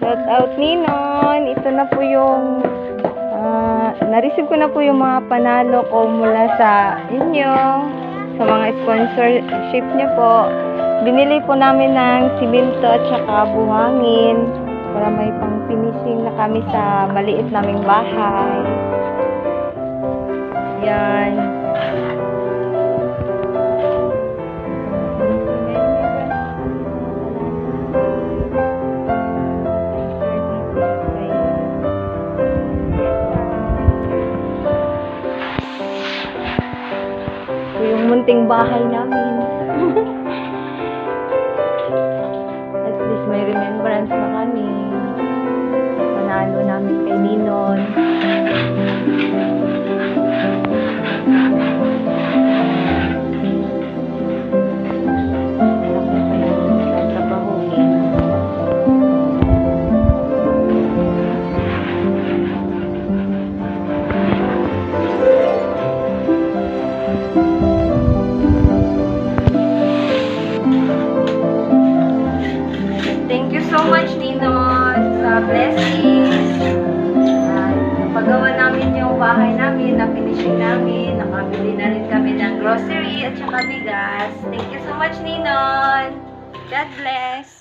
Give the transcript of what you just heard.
Shout out Ninon. Ito na po yung na-receive ko na po yung mga panalo ko mula sa inyo, sa mga sponsorship niyo po. Binili po namin ng simento at saka buhangin para may pang finishing na kami sa maliit naming bahay. Yan. Ito yung munting bahay namin. At least may remembrance na kami. Panalo namin kay Ninon. Thank you so much, Ninon, sa blessings. Napagawa namin yung bahay namin, na-finishing namin, nakabili na rin kami ng grocery at saka bigas. Thank you so much, Ninon. God bless.